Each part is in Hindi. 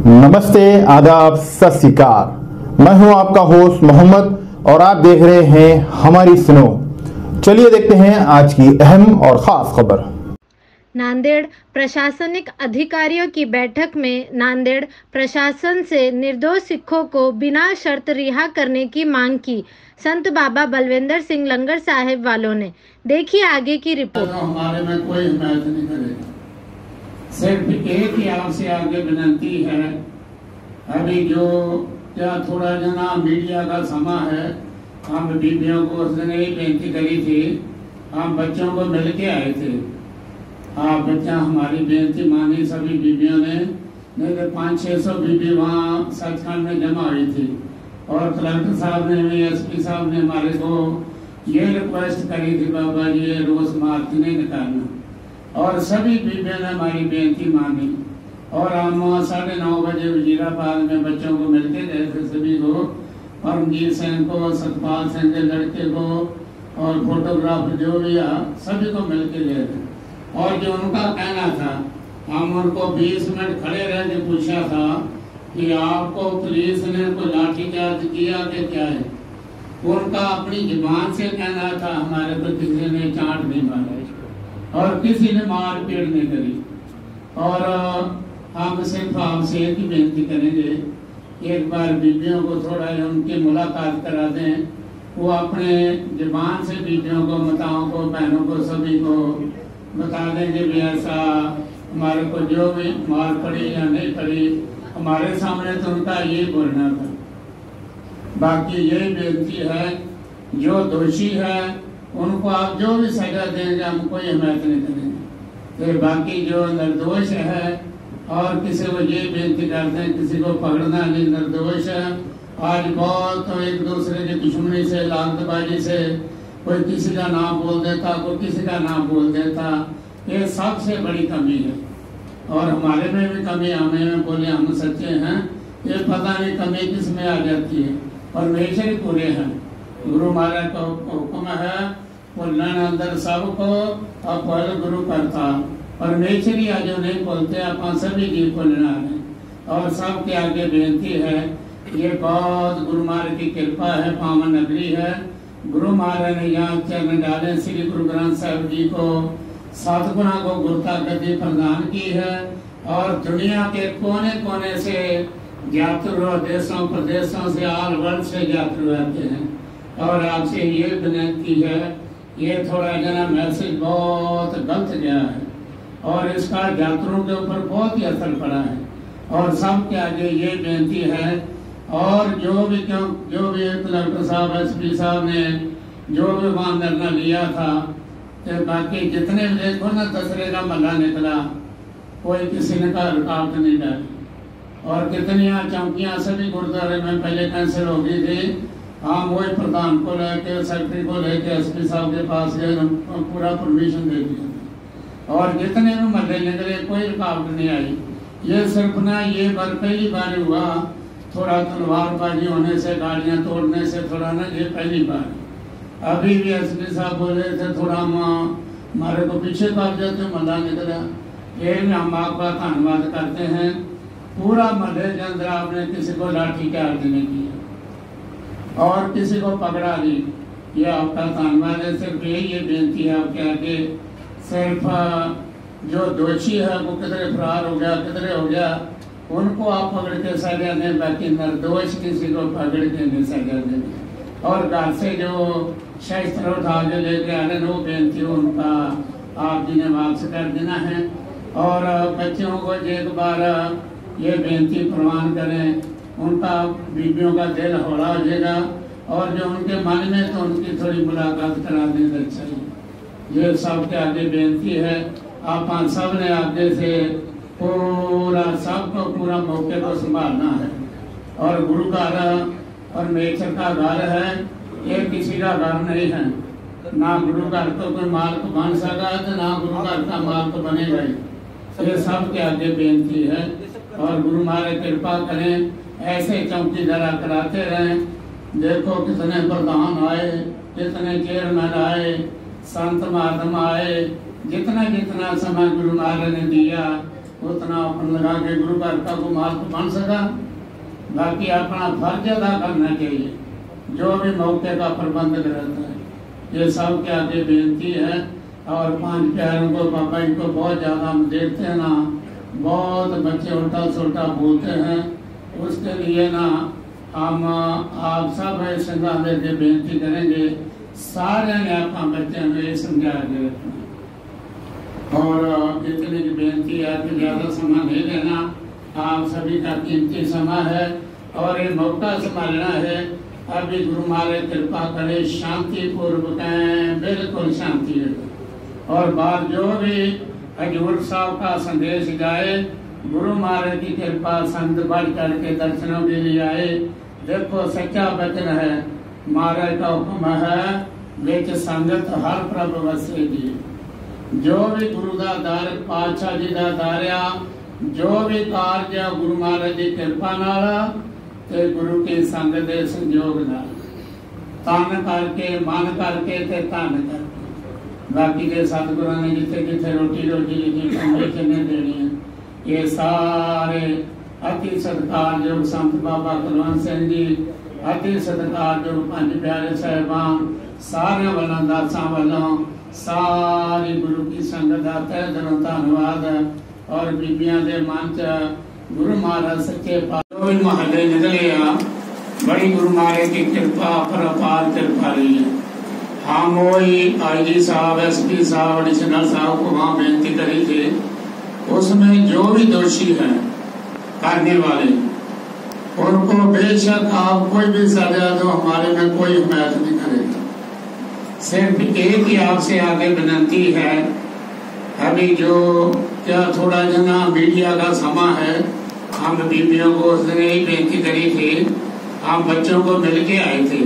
नमस्ते, आदाब, सत श्री अकाल। मैं हूं आपका होस्ट मोहम्मद और आप देख रहे हैं हमारी सुनो। चलिए देखते हैं आज की अहम और खास खबर। नांदेड़ प्रशासनिक अधिकारियों की बैठक में नांदेड़ प्रशासन से निर्दोष सिखों को बिना शर्त रिहा करने की मांग की संत बाबा बलविंदर सिंह लंगर साहिब वालों ने। देखिए आगे की रिपोर्ट। हमारे में कोई हिमायत नहीं करेगा। सिर्फ एक ही आपसे आगे विनती है, अभी जो क्या थोड़ा जना मीडिया का समा है, हम बीबियों को उस दिन यही बेनती करी थी, हम बच्चों को मिल के आए थे। आप बच्चा हमारी बेनती मानी सभी बीबियों ने, नहीं तो 500-600 बीबी वहाँ सचखंड में जमा हुई थी और कलेक्टर साहब ने भी, एसपी साहब ने हमारे को ये रिक्वेस्ट करी थी, बाबा जी ये रोज मार्च नहीं निकालना, और सभी बीबियों ने हमारी बेनती मानी और हम 9:30 बजे वजीराबाद में बच्चों को मिलके गए थे सभी को, परमजीत सिंह को, सतपाल सिंह के लड़के को और फोटोग्राफर जो भी सभी को मिलके गए थे। और जो उनका कहना था, हम उनको 20 मिनट खड़े रह के पूछा था कि आपको पुलिस ने कोई लाठीचार्ज किया कि क्या है। उनका अपनी जुबान से कहना था, हमारे को किसी ने चांट नहीं मारा और किसी ने मार पीट नहीं करी। और हम सिर्फ आपसे एक ही बेनती करेंगे, एक बार बीबियों को थोड़ा उनकी मुलाकात करा दें, वो अपने जुबान से बीबियों को, माताओं को, बहनों को, सभी को बता देंगे भी ऐसा हमारे को जो भी मार पड़ी या नहीं पड़ी, हमारे सामने तो उनका ये बोलना था। बाकी यही बेनती है, जो दोषी है उनको आप जो भी सजा देंगे हम कोई हिमायत नहीं करेंगे। फिर बाकी जो निर्दोष है, और किसी को ये बेनती करते हैं किसी को पकड़ना नहीं, निर्दोष है। आज बहुत तो एक दूसरे की दुश्मनी से, लालतबाजी से कोई किसी का नाम बोल देता, कोई किसी का नाम बोल देता, ये सबसे बड़ी कमी है। और हमारे में भी कमी, हमें बोले हम सच्चे हैं, ये पता नहीं कमी किस में आ जाती है। परमेश्वर ही पूरे हैं, गुरु महाराज का हुक्म है, बोलना अंदर सबको और पहले गुरु करता। परमेश्वर ही आज नहीं बोलते, अपन सभी जीव को लेना है। और सबके आगे बेनती है, ये बहुत गुरु महाराज की कृपा है, पावन नगरी है। गुरु महाराज ने यहाँ चरण डाले, श्री गुरु ग्रंथ साहिब जी को, सतगुणा को गुरुता गद्दी प्रदान की है। और दुनिया के कोने कोने से यात्रु, देशों प्रदेशों से, ऑल वर्ल्ड से यात्रु आते हैं। और आपसे ये विनती है, ये थोड़ा जना मैसेज बहुत गलत गया है और इसका यात्रियों के ऊपर बहुत ही असर पड़ा है। और सबके आगे ये बेनती है, और जो भी कलेक्टर साहब, एसपी साहब ने जो भी वहाँ निर्णय लिया था, तो बाकी जितने भी देखो ना, दसरे का मल्ला निकला, कोई किसी ने का रुकावट नहीं डाली। और कितनी चौकियाँ सभी गुरुद्वारे में पहले कैंसिल हो गई थी, हम वही प्रधान को लेके, सेक्रेटरी को लेके एसपी साहब के पास गए, पूरा परमिशन दे दिया। और जितने भी मल्ले निकले कोई रुकावट नहीं आई। ये सिर्फ ना ये बार पहली बार हुआ, थोड़ा तलवारबाजी होने से, गाड़ियाँ तोड़ने से थोड़ा ना, ये पहली बार। अभी भी एसपी साहब बोले थे थोड़ा हमारे को पीछे कर जाते, मल्ला निकला। ये हम आपका धन्यवाद करते हैं। पूरा मल्ले के अंदर आपने किसी को लाठीचार्ज नहीं किया और किसी को पकड़ा नहीं, ये आपका धन्यवाद है। सिर्फ यही ये बेनती है आपके आगे, सिर्फ जो दोषी है वो किधरे फरार हो गया, किधरे हो गया, उनको आप पकड़ के सजा दें, बाकी निर्दोष किसी को पकड़ के नहीं सजा दें। और घर से जो शस्त्र उठा के लेके आने, वो बेनती उनका आप जी ने वापस कर देना है। और बच्चों को एक बार ये बेनती प्रमाण करें, उनका बीबियों का दिल हौला हो जाएगा। और जो उनके मन में तो उनकी थोड़ी मुलाकात करा दें तो अच्छा ही। ये सबके आगे बेनती है, आप सब ने आगे से पूरा सबको पूरा मौके को संभालना है। और गुरु घर और मेचर का घर है, ये किसी का घर नहीं है। ना गुरु घर को कोई मालिक बन सका, तो ना गुरु घर का मालिक बनेगा ही। ये सबके आगे बेनती है, और गुरु महाराज कृपा करें, ऐसे चौकीदारा कराते रहें। देखो कितने प्रधान आए, कितने चेयरमैन आए, संत महात्मा आए, जितना जितना समय गुरु महाराज ने दिया उतना अपन लगा के गुरु घर का को माल तो बन सका। बाकी अपना फर्ज अदा करना चाहिए, जो भी मौके का प्रबंधक रहता है। ये सब के आगे बेनती है। और 5 प्यारों को बाबा इनको बहुत ज़्यादा हम देखते हैं ना, बहुत बच्चे उल्टा सुल्टा बोलते हैं। उसके लिए ना हम आप सब संगा देकर बेनती करेंगे, सारे ने अपना बच्चे में समझा के रखना। और इतनी की बेनती है कि ज़्यादा समय नहीं लेना, आप सभी का कीमती समय है और ये मौका संभालना है। अभी गुरु महाराज कृपा करे, शांति पूर्वक बिल्कुल शांति है। और बार जो भी हजूर साहब का संदेश जाए, गुरु महाराज की कृपा संत बढ़ चढ़ के दर्शनों के लिए आए। देखो सच्चा वचन है, महाराज का हुक्म है, बिच संगत हर प्रभ वसेगी। जो भी गुरु का दर पातशाह जी का दारिया, जो भी कार्य गुरु महाराज की कृपा नाल ते गुरु की संगत के संयोग नाल तन करके मन करके ते तन करके। बाकी के सतगुरु ने जिथे जिथे रोटी रोटी लिखी परमिशन ने देनी है। ये सारे अति सत्कारयोग संत बाबा कुलवंत सिंह जी, अति सत्कारयोग पंज प्यारे साहिबान, सारे वालों दासा वालों सारी गुरु की संगत का तहे दिलों धन्यवाद। और बीबियां दे मन च गुरु महाराज सच्चे पातशाह महले निकले आ, बड़ी गुरु महाराज की कृपा पर अपार कृपा रही है। हम वही IG साहब, SP साहब, एडिशनल साहब को वहाँ बेनती करी थी, उसमें जो भी दोषी हैं करने वाले उनको बेशक आप कोई भी सजा दो, हमारे में कोई हिमायत नहीं करेगा। सिर्फ एक ही आपसे आगे विनती है, अभी जो क्या थोड़ा जना मीडिया का समा है, हम बीबियों को उस दिन यही बेनती करी थी, हम बच्चों को मिल के आए थे।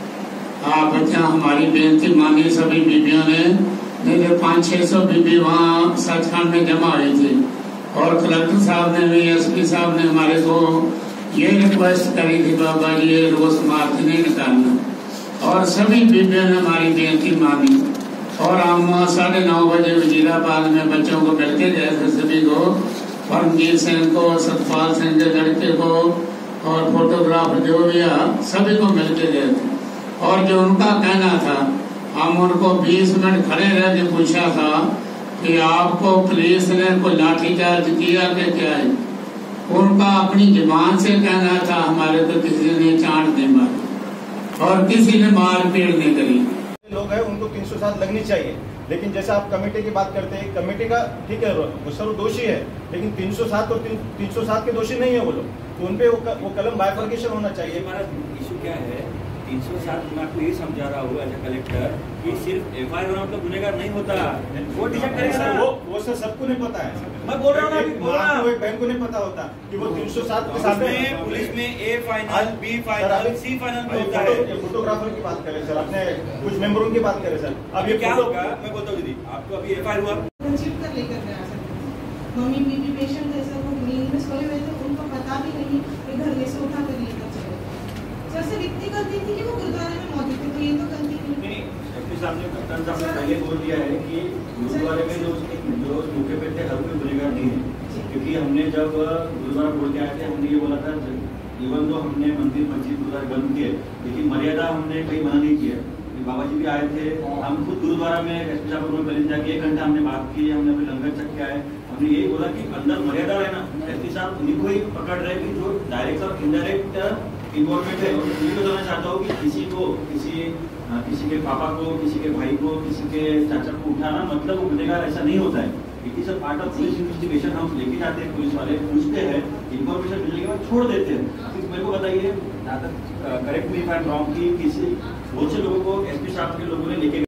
आप बच्चा हमारी बेनती मानी सभी बीबियों ने, नहीं तो 500-600 बीबी वहाँ सचखंड में जमा हुई थी। और कलेक्टर साहब ने भी, SP साहब ने हमारे को ये रिक्वेस्ट करी थी, बाबा जी ये रोज मार्च नहीं निकालना। और सभी बीबियों ने हमारी बेनती मानी और हम 9:30 बजे वजीराबाद में बच्चों को मिलके गए थे सभी को, परमजीत सिंह को, सतपाल सिंह के लड़के को और फोटोग्राफर जो भी है सभी को मिलके गए थे। और जो उनका कहना था, हम उनको 20 मिनट खड़े रह के पूछा था कि आपको पुलिस ने कोई लाठीचार्ज किया कि क्या है। उनका अपनी जुबान से कहना था, हमारे तो किसी ने चांट नहीं मारी और किसी ने मार पीट नहीं करी। लोग हैं उनको 307 लगनी चाहिए, लेकिन जैसे आप कमेटी की बात करते हैं, कमेटी का ठीक है वो सर्व दोषी है, लेकिन 307 और 307 के दोषी नहीं है वो लोग, तो उनपे वो कलम बाइफर्केशन होना चाहिए। हमारा इशू क्या है, 307 मैं आपको ये समझा रहा हूँ एज ए कलेक्टर कि सिर्फ FIR होना मतलब गुनहगार नहीं होता, वो डिसाइड करेगा ना। वो सर सबको नहीं पता है, मैं बोल रहा हूँ कोई बैंक को नहीं पता होता कि वो 307 के साथ में पुलिस में A final, B final, C final में होता है। फोटोग्राफर की बात करें सर, आपने कुछ मेंबरों की बात करें सर, अब ये क्या होगा मैं बोलता हूँ दीदी, आपको अभी FIR हुआ मम्मी बीबी पेशेंट जैसा वो नींद में सोए हुए थे, उनको पता भी नहीं कि घर में से उठा कर लेकर चले। सर सिर्फ इतनी गलती थी कि वो गुरुद्वारे में मौजूद थे, तो ये तो गलती नहीं। अपने सामने कप्तान साहब ने पहले बोल दिया है कि गुरुद्वारे में जो मौके पे थे हर कोई गुनहगार नहीं है, क्योंकि हमने जब गुरुद्वारा बोल के आए थे हमने ये बोला था, इवन तो हमने मंदिर मस्जिद गुरुद्वारे बंद किए, लेकिन मर्यादा हमने कहीं मना नहीं किया। बाबा जी भी आए थे, हम खुद गुरुद्वारा में SP साहब को पहले जाके 1 घंटा हमने बात की, हमने अपने लंगर चख के आए, हमने यही बोला कि अंदर मर्यादा है ना। SP साहब उन्हीं को ही पकड़ रहे कि जो डायरेक्ट और इनडायरेक्ट इन्वॉल्वमेंट है। और ये बताना चाहता हूँ कि किसी के पापा को, किसी के भाई को, किसी के चाचा को उठाना मतलब वो गुनहगार ऐसा नहीं होता है। It is a part of police investigation. हम लेके जाते हैं, पुलिस वाले पूछते हैं, इन्फॉर्मेशन मिलने के बाद छोड़ देते हैं। मेरे को बताइए, correct me if I am wrong, कि किसी बहुत से लोगों को SP साहब के लोगों ने लेके